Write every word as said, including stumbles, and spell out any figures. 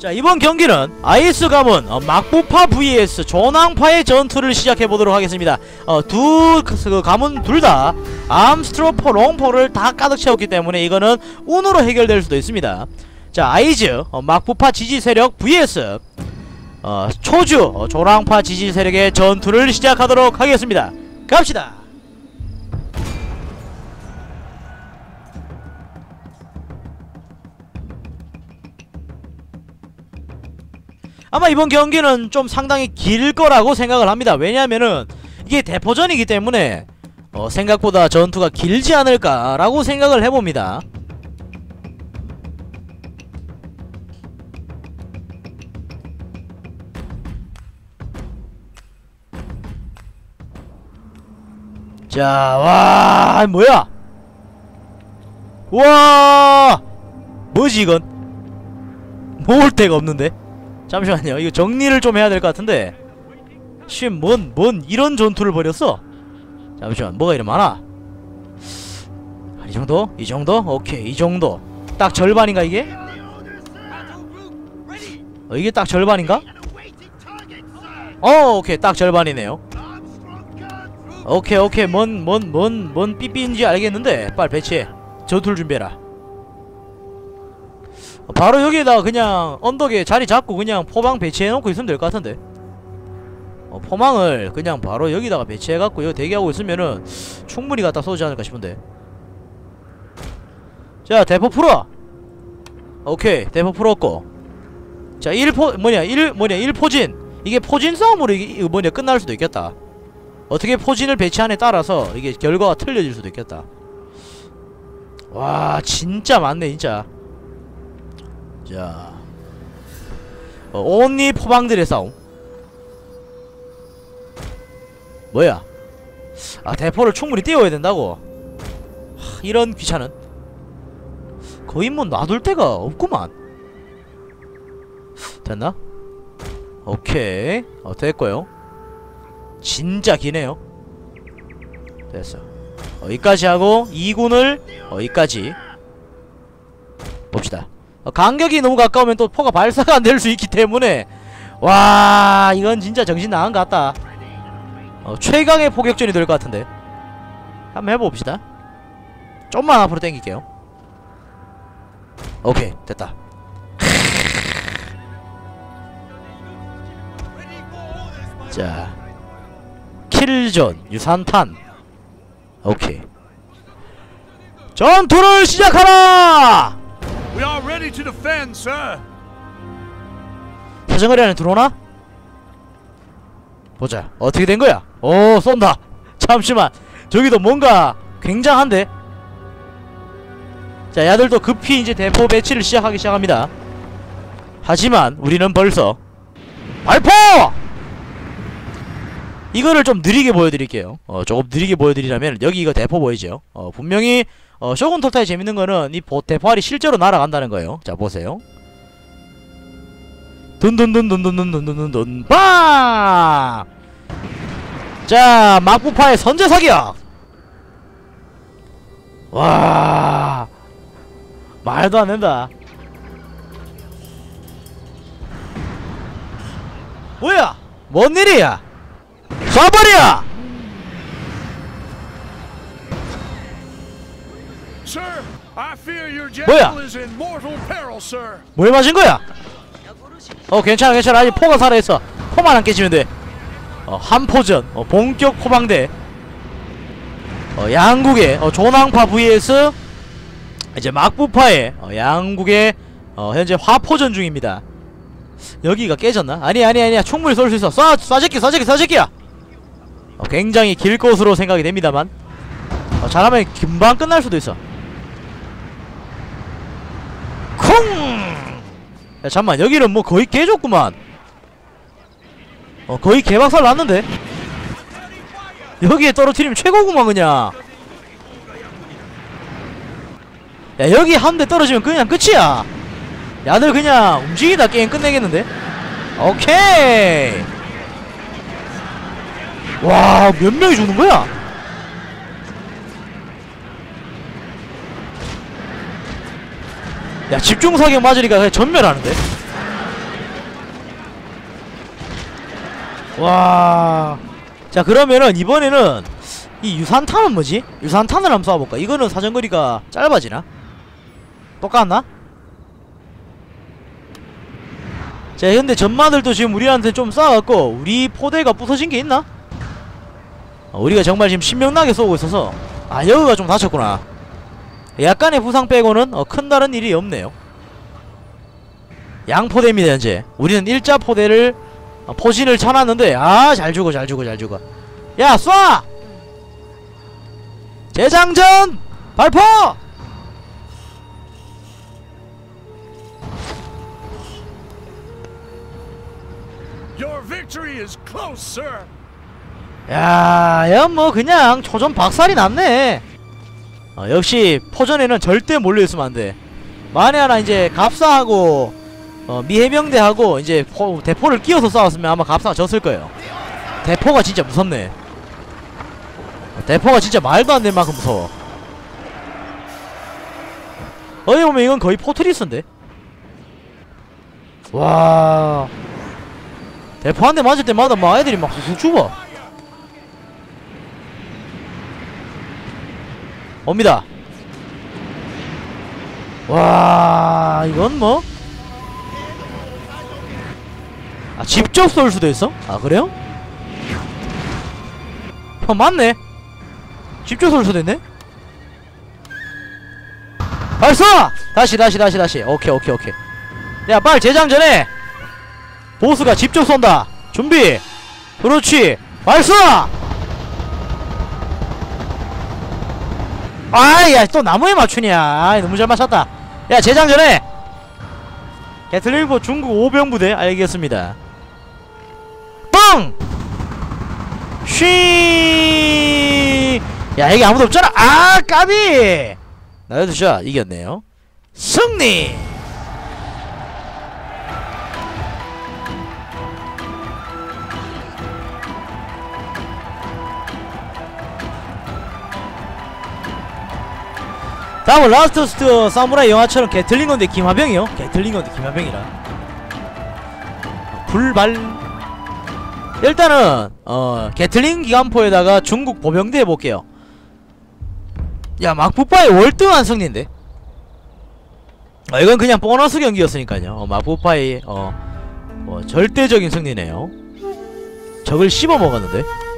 자, 이번 경기는 아이스 가문 어, 막부파 vs 조낭파의 전투를 시작해보도록 하겠습니다. 어, 두 그 가문 둘 다 암스트로퍼 롱포를 다 가득 채웠기 때문에 이거는 운으로 해결될 수도 있습니다. 자, 아이즈 어, 막부파 지지 세력 vs 어, 초주 어, 조낭파 지지 세력의 전투를 시작하도록 하겠습니다. 갑시다. 아마 이번 경기는 좀 상당히 길 거라고 생각을 합니다. 왜냐하면은 이게 대포전이기 때문에 어, 생각보다 전투가 길지 않을까라고 생각을 해봅니다. 자, 와, 뭐야? 와, 뭐지 이건? 모을 데가 없는데? 잠시만요. 이거 정리를 좀 해야 될 것 같은데. 쉔, 뭔, 뭔 이런 전투를 벌였어? 잠시만, 뭐가 이리 많아? 이 정도? 이 정도? 오케이, 이 정도. 딱 절반인가 이게? 어, 이게 딱 절반인가? 어, 오케이, 딱 절반이네요. 오케이, 오케이, 뭔, 뭔, 뭔, 뭔 삐삐인지 알겠는데 빨리 배치해. 전투를 준비해라. 바로 여기에다가 그냥 언덕에 자리 잡고 그냥 포망 배치해놓고 있으면 될 것 같은데. 어, 포망을 그냥 바로 여기다가 배치해갖고 여기 대기하고 있으면은 충분히 갖다 쏘지 않을까 싶은데. 자, 대포 풀어. 오케이, 대포 풀었고. 자, 일 포 뭐냐 일 뭐냐 일 포진. 이게 포진 싸움으로 이게 이거 뭐냐 끝날 수도 있겠다. 어떻게 포진을 배치하냐에 따라서 이게 결과가 틀려질 수도 있겠다. 와, 진짜 많네 진짜. 자, 어, 온리 포방들의 싸움. 뭐야? 아, 대포를 충분히 띄워야 된다고? 하, 이런 귀찮은. 거의 뭐 놔둘 데가 없구만. 됐나? 오케이. 어, 됐고요. 진짜 기네요. 됐어. 어, 여기까지 하고 이 군을 어, 여기까지 봅시다. 어, 간격이 너무 가까우면 또 포가 발사가 안 될 수 있기 때문에 와, 이건 진짜 정신 나간 것 같다. 어, 최강의 포격전이 될 것 같은데. 한번 해봅시다. 좀만 앞으로 당길게요. 오케이, 됐다. 자, 킬존 유산탄. 오케이, 전투를 시작하라! We are ready to defend, sir. 사정거리 안에 들어오나? 보자. 어떻게 된 거야? 오, 쏜다. 잠시만. 저기도 뭔가 굉장한데? 자, 야들도 급히 이제 대포 배치를 시작하기 시작합니다. 하지만 우리는 벌써 발포! 이거를 좀 느리게 보여드릴게요. 어, 조금 느리게 보여드리자면 여기 이거 대포 보이죠? 어, 분명히 어, 쇼군 톨타이 재밌는 거는 이 대포알이 실제로 날아간다는 거예요. 자, 보세요. 둔둔둔둔둔둔둔둔둔둔 빵! 자, 막부파의 선제 사격! 와, 말도 안 된다. 뭐야? 뭔 일이야? 쏴버려! 뭐야? 뭘 맞은 거야? 어, 괜찮아 괜찮아. 아직 포가 살아있어. 포만 안 깨지면 돼. 어, 한포전 어, 본격 포방대. 어, 양국의 어, 조낭파 vs 이제 막부파의 어, 양국의 어, 현재 화포전 중입니다. 여기가 깨졌나? 아니 아니 아니야. 충분히 쏠 수 있어. 쏴! 쏴제끼 쏴제끼 쏴제끼야! 어, 굉장히 길 것으로 생각이 됩니다만 어, 잘하면 금방 끝날 수도 있어. 쿵! 야, 잠만, 여기는 뭐 거의 개좋구만. 어, 거의 개박살 났는데? 여기에 떨어뜨리면 최고구만 그냥. 야, 여기 한 대 떨어지면 그냥 끝이야. 야들 그냥 움직이다 게임 끝내겠는데? 오케이. 와, 몇 명이 죽는 거야? 야, 집중사격 맞으니까 그냥 전멸하는데? 와. 자 그러면은 이번에는 이 유산탄은 뭐지? 유산탄을 한번 쏴볼까? 이거는 사정거리가 짧아지나? 똑같나? 자 근데 전마들도 지금 우리한테 좀 쏴갖고 우리 포대가 부서진 게 있나? 어, 우리가 정말 지금 신명나게 쏘고 있어서. 아 여기가 좀 다쳤구나. 약간의 부상 빼고는 어, 큰 다른 일이 없네요. 양포대입니다 현재. 우리는 일자 포대를 어, 포신을 쳐놨는데 아 잘 죽어 잘 죽어 잘 죽어. 야 쏴! 재장전! 발포! Your victory is close, sir. 야, 야, 뭐 그냥 초전 박살이 났네. 어, 역시 포전에는 절대 몰려있으면 안돼. 만에 하나 이제 갑사하고 어, 미해병대하고 이제 포, 대포를 끼워서 싸웠으면 아마 갑사가 졌을 거예요. 대포가 진짜 무섭네. 어, 대포가 진짜 말도 안 될 만큼 무서워. 어디 보면 이건 거의 포트리스인데. 와, 대포 한 대 맞을 때마다 막 애들이 막 쑥쑥 죽어. 옵니다. 와, 이건 뭐? 아, 직접 쏠 수도 있어? 아, 그래요? 어, 맞네. 직접 쏠 수도 있네? 발사! 다시, 다시, 다시, 다시. 오케이, 오케이, 오케이. 야, 빨리 제장 전에! 보스가 직접 쏜다! 준비! 그렇지! 발사! 아야 또 나무에 맞추냐. 아이 너무 잘 맞췄다. 야 제장 전에 게틀링포 중국 오병부대 알겠습니다. 뻥! 쉬! 야 여기 아무도 없잖아. 아 까비! 나여드샷 이겼네요. 승리! 다음은 라스트 스트 사무라이 영화처럼 게틀링건데 김하병이요. 게틀링건데 김하병이라 불발. 일단은 어 게틀링 기관포에다가 중국 보병대 해볼게요. 야 막부파의 월등한 승리인데. 어, 이건 그냥 보너스 경기였으니까요. 어, 막부파의 어, 어 절대적인 승리네요. 적을 씹어먹었는데.